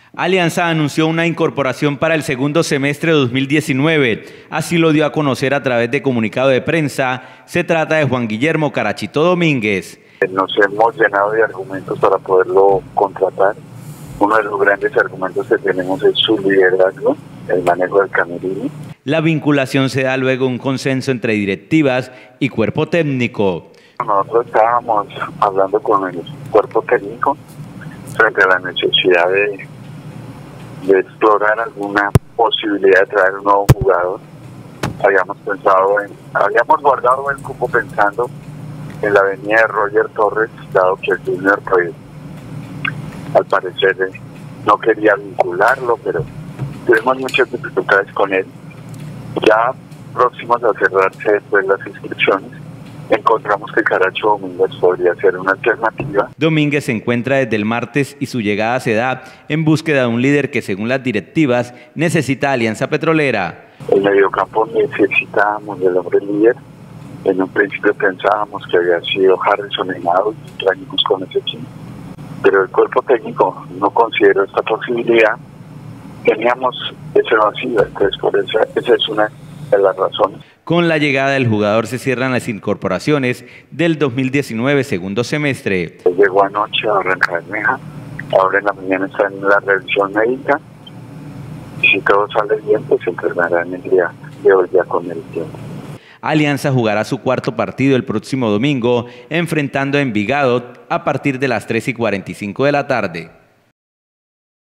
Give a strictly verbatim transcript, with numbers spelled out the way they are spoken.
Alianza anunció una incorporación para el segundo semestre de dos mil diecinueve, así lo dio a conocer a través de comunicado de prensa. Se trata de Juan Guillermo Carachito Domínguez. Nos hemos llenado de argumentos para poderlo contratar. Uno de los grandes argumentos que tenemos es su liderazgo, el manejo del camerino. La vinculación se da luego de un consenso entre directivas y cuerpo técnico. Nosotros estábamos hablando con el cuerpo técnico frente a la necesidad de, de explorar alguna posibilidad de traer un nuevo jugador. Habíamos pensado en, habíamos guardado el cupo pensando en la venida de Roger Torres, dado que el Junior pues, al parecer no quería vincularlo, pero tuvimos muchas dificultades con él. Ya próximos a cerrarse después las inscripciones, encontramos que Caracho Domínguez podría ser una alternativa. Domínguez se encuentra desde el martes y su llegada se da en búsqueda de un líder que, según las directivas, necesita Alianza Petrolera. El mediocampo necesitábamos del hombre líder. En un principio pensábamos que había sido Harrison Henao y trajimos con ese equipo, pero el cuerpo técnico no consideró esta posibilidad. Teníamos ese vacío, entonces por eso esa es una de las razones. Con la llegada del jugador se cierran las incorporaciones del dos mil diecinueve segundo semestre. Llegó anoche a Barrancabermeja, ahora en la mañana está en la revisión médica, y si todo sale bien pues se entrenará en el día de hoy ya con el tiempo. Alianza jugará su cuarto partido el próximo domingo, enfrentando a Envigado a partir de las tres y cuarenta y cinco de la tarde.